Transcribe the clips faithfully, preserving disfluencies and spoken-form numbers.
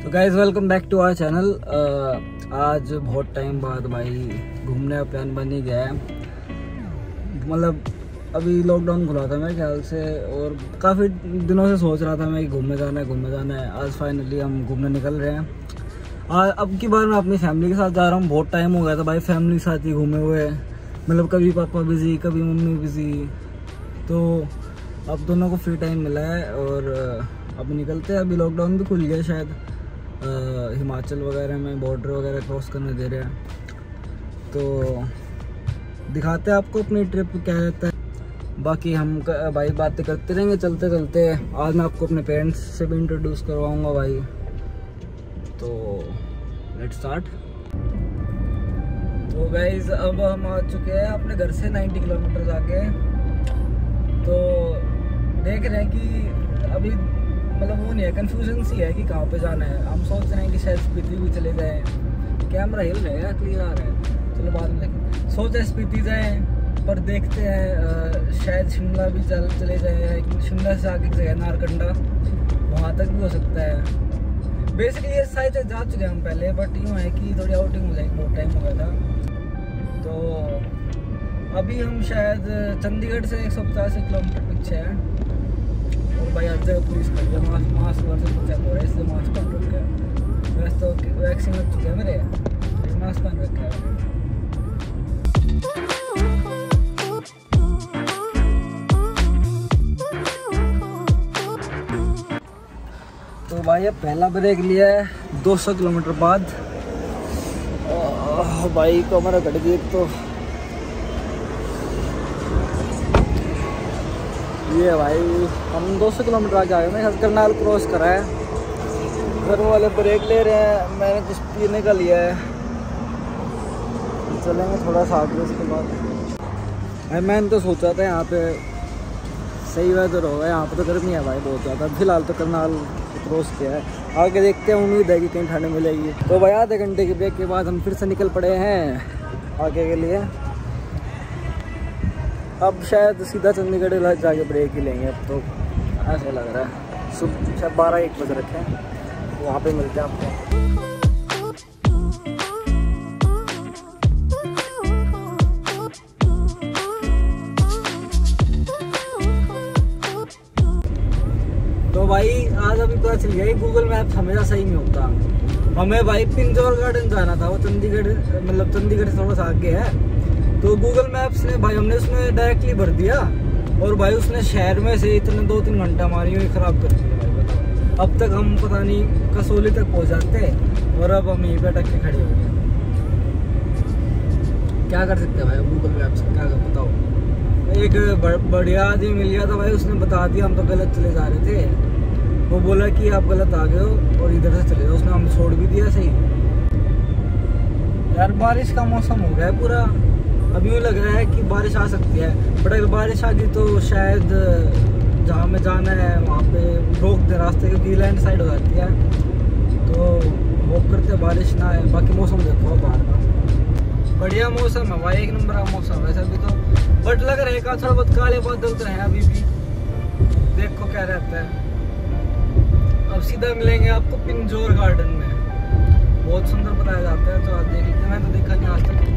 तो guys welcome back to our channel. आज बहुत टाइम बाद भाई घूमने का प्लान बन ही गया है। मतलब अभी लॉकडाउन खुला था मेरे ख्याल से और काफ़ी दिनों से सोच रहा था मैं कि घूमने जाना है घूमने जाना है। आज फाइनली हम घूमने निकल रहे हैं। आज अब की बार मैं अपनी फैमिली के साथ जा रहा हूँ। बहुत टाइम हो गया था भाई फैमिली के साथ ही घूमे हुए। मतलब कभी पापा बिज़ी कभी मम्मी बिज़ी, तो अब दोनों को फ्री टाइम मिला है और अब निकलते हैं। अभी लॉकडाउन भी खुल गया शायद, आ, हिमाचल वगैरह में बॉर्डर वगैरह क्रॉस करने दे रहे हैं। तो दिखाते हैं आपको अपनी ट्रिप क्या रहता है। बाकी हम भाई बातें करते रहेंगे चलते चलते। आज मैं आपको अपने पेरेंट्स से भी इंट्रोड्यूस करवाऊँगा भाई। तो लेट्स स्टार्ट। तो गाइज अब हम आ चुके हैं अपने घर से नब्बे किलोमीटर आगे। तो देख रहे हैं कि अभी मतलब वो नहीं है, कंफ्यूजन सी है कि कहाँ पे जाना है। हम सोच रहे हैं कि शायद स्पीति भी चले जाए। कैमरा हिल रहेगा क्लियर आ रहा है, चलो बाद में देखें। सोच रहे स्पीति जाए पर देखते हैं शायद शिमला भी चल चले जाए। शिमला से आगे जगह नारकंडा, वहाँ तक भी हो सकता है। बेसिकली ये सारी जगह जा चुके हैं हम पहले, बट यूँ है कि थोड़ी आउटिंग हो जाएगी, बहुत टाइम हो गया था। तो अभी हम शायद चंडीगढ़ से एक सौ पचासी किलोमीटर पीछे हैं और भाई हर जगह पुलिस खड़ी है। मास्क मास्क वर्षन चेक हो रहा है, इसलिए मास्क पहन रखा है। वैसे तो वैक्सीन लग चुकी है मेरे, मास्क पहन रखा है। तो भाई अब पहला ब्रेक लिया है दो सौ किलोमीटर बाद। भाई को हमारा घट गई। तो ये भाई हम दो सौ किलोमीटर आगे आ गए। मैं करनाल क्रॉस करा है। घर वाले ब्रेक ले रहे हैं, मैंने कुछ पीने का लिया है। चलेंगे थोड़ा सा आगे उसके बाद। मैंने तो सोचा था यहाँ पे सही वेदर होगा, यहाँ पे तो गर्मी है भाई बहुत ज़्यादा। फिलहाल तो करनाल क्रॉस किया है, आगे देखते हैं, उम्मीद है कि कहीं ठंड मिलेगी। तो भाई आधे घंटे के ब्रेक के बाद हम फिर से निकल पड़े हैं आगे के लिए। अब शायद सीधा चंडीगढ़ जाके ब्रेक ही लेंगे। अब तो ऐसा लग रहा है सुबह शायद बारह एक बजे रखे हैं, तो वहाँ पे मिलते हैं आपको। तो भाई आज अभी पता चल गया गूगल मैप हमेशा सही नहीं होता। हमें भाई पिंजौर गार्डन जाना था, वो चंडीगढ़ मतलब चंडीगढ़ से थोड़ा सा आगे है। तो गूगल मैप्स ने भाई हमने उसमें डायरेक्टली भर दिया और भाई उसने शहर में से इतने दो तीन घंटा हमारी हुई ख़राब कर दिया भाई। बताओ अब तक हम पता नहीं कसौली तक पहुँच जाते और अब हम यहीं पे अटक के खड़े हो गए। क्या कर सकते हैं भाई गूगल मैप्स क्या कर बताओ। एक बढ़िया आदमी मिल गया था भाई, उसने बता दिया। हम तो गलत चले जा रहे थे, वो बोला कि आप गलत आ गए हो और इधर से चले जाओ। उसने हम छोड़ भी दिया सही। यार बारिश का मौसम हो गया है पूरा। अभी यूँ लग रहा है कि बारिश आ सकती है, बट अगर बारिश आ गई तो शायद जहाँ में जाना है वहाँ पे रोक दे रास्ते, क्योंकि लैंड साइड हो जाती है। तो होप करते बारिश ना आए। बाकी मौसम देखो बाहर का बढ़िया मौसम है भाई, एक नंबर का मौसम है वैसे अभी तो। बट लग रहा है का थोड़ा बहुत काले बादल तो है अभी भी, देखो क्या रहता है। अब सीधा मिलेंगे आपको पिंजौर गार्डन में, बहुत सुंदर बताया जाता है। तो आप देख लीजिए, मैंने तो देखा नहीं आज तक।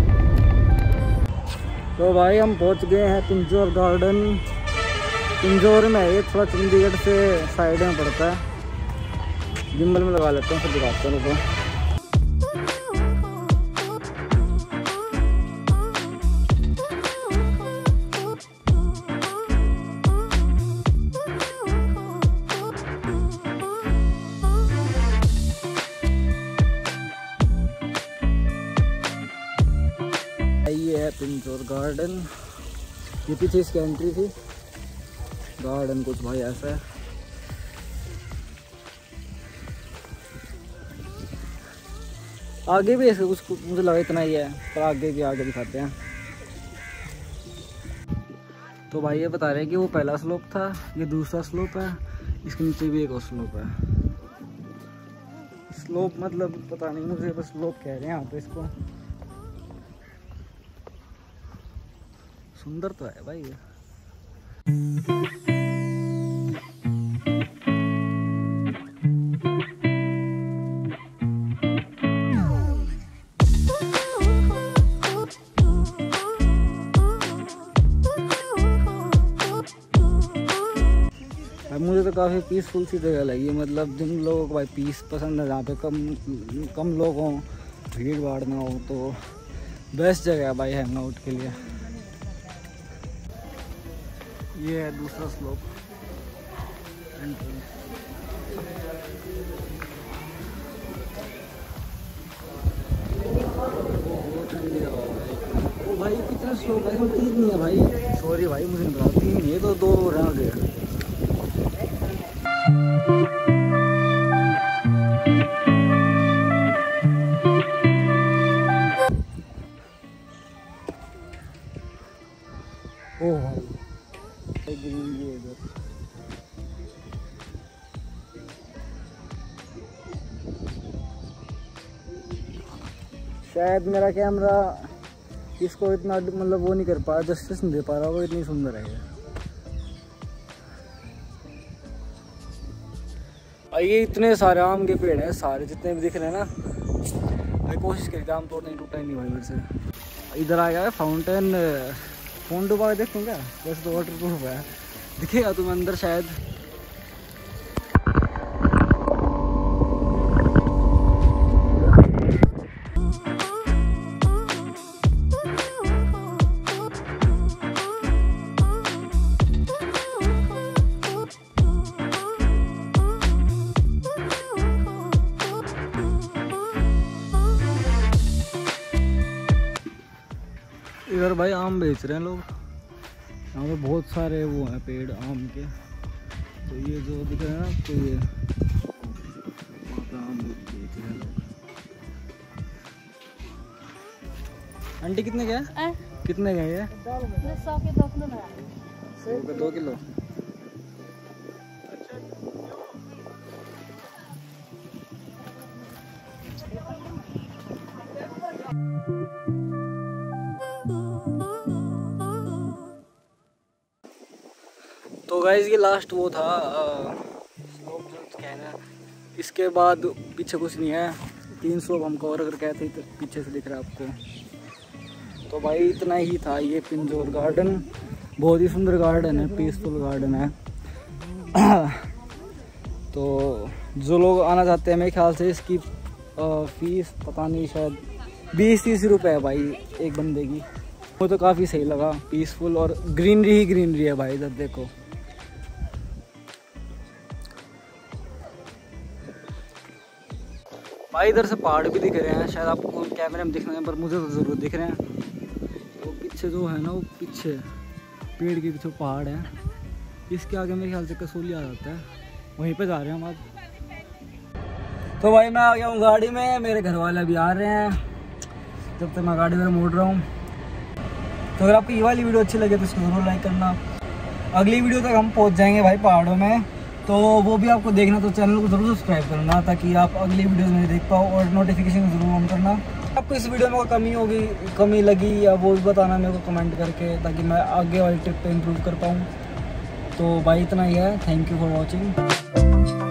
तो भाई हम पहुंच गए हैं पिंजौर गार्डन। पिंजौर में है, थोड़ा चंडीगढ़ से साइड में पड़ता है। जिम्बल में लगा लेते हैं फिर दिखाते हैं। तो ये है पिंजौर गार्डन। ये पीछे इसकी एंट्री थी। गार्डन कुछ भाई ऐसा है। आगे भी ऐसे कुछ मुझे लगा इतना ही है, पर आगे भी आगे दिखाते हैं। तो भाई ये बता रहे हैं कि वो पहला स्लोप था, ये दूसरा स्लोप है, इसके नीचे भी एक और स्लोप है। स्लोप मतलब पता नहीं मुझे, बस स्लोप कह रहे हैं यहाँ पे इसको। सुंदर तो है भाई ये। काफ़ी पीसफुल सी जगह लगी, मतलब जिन लोगों को भाई पीस पसंद है, जहाँ पे कम कम लोग हों, भीड़ भाड़ ना हो, तो बेस्ट जगह है भाई हैंग आउट के लिए। ये है दूसरा स्लोप एंट्रेंस। ओ भाई कितना स्लोप है, इसमें तीन नहीं है भाई, सॉरी भाई मुझे नहीं पता, तीन नहीं है तो दो रह गए। ओ भाई ग्रीन भी है इधर। शायद मेरा कैमरा इसको इतना मतलब वो नहीं कर पा रहा, जस्टिस नहीं दे पा रहा, वो इतनी सुंदर है ये। और ये इतने सारे आम के पेड़ हैं, सारे जितने भी दिख रहे हैं ना, भाई कोशिश करी आम तोड़ने की, टूटा ही नहीं भाई मेरे से। इधर आ गया है फाउंटेन, फोन डुबा के देखें क्या, वैसे तो वाटर प्रूफ है, दिखेगा तुम्हें अंदर शायद। इधर भाई आम बेच रहे हैं लोग, यहाँ पे बहुत सारे वो हैं पेड़ आम के। तो ये जो दिख रहे हैं ना आपको, ये वहाँ पे आम बेच रहे हैं लोग। आंटी कितने के हैं? कितने के हैं ये? सौ के दो किलो। सौ के दो किलो। तो गाइस ये लास्ट वो था स्लोप जो कहना, इसके बाद पीछे कुछ नहीं है। तीन स्लोप हम कवर अगर कहते तो पीछे से दिख रहा है आपको। तो भाई इतना ही था ये पिंजौर गार्डन, बहुत ही सुंदर गार्डन है, पीसफुल गार्डन है। तो जो लोग आना चाहते हैं मेरे ख्याल से इसकी फीस पता नहीं शायद बीस तीस रुपये है भाई एक बंदे की। वो तो काफ़ी सही लगा, पीसफुल और ग्रीनरी ही ग्रीनरी है भाई। इधर देखो भाई, इधर से पहाड़ भी दिख रहे हैं, शायद आपको कैमरे में दिख रहे हैं पर मुझे तो ज़रूर दिख रहे हैं। तो पीछे जो है ना, वो पीछे पेड़ के पीछे पहाड़ है, इसके आगे मेरे ख्याल से कसौली आ जाता है, वहीं पे जा रहे हैं हम आज। तो भाई मैं आ गया हूँ गाड़ी में, मेरे घर वाले अभी आ रहे हैं, जब तक मैं गाड़ी में मोड़ रहा हूँ। तो अगर आपको ये वाली वीडियो अच्छी लगे तो इसको ज़रूर लाइक करना। अगली वीडियो तक हम पहुँच जाएंगे भाई पहाड़ों में, तो वो भी आपको देखना, तो चैनल को ज़रूर सब्सक्राइब करना ताकि आप अगली वीडियोस में देख पाओ, और नोटिफिकेशन ज़रूर ऑन करना। आपको इस वीडियो में कोई कमी होगी, कमी लगी या वो भी बताना मेरे को कमेंट करके, ताकि मैं आगे वाली ट्रिप पे इम्प्रूव कर पाऊँ। तो भाई इतना ही है, थैंक यू फॉर वॉचिंग।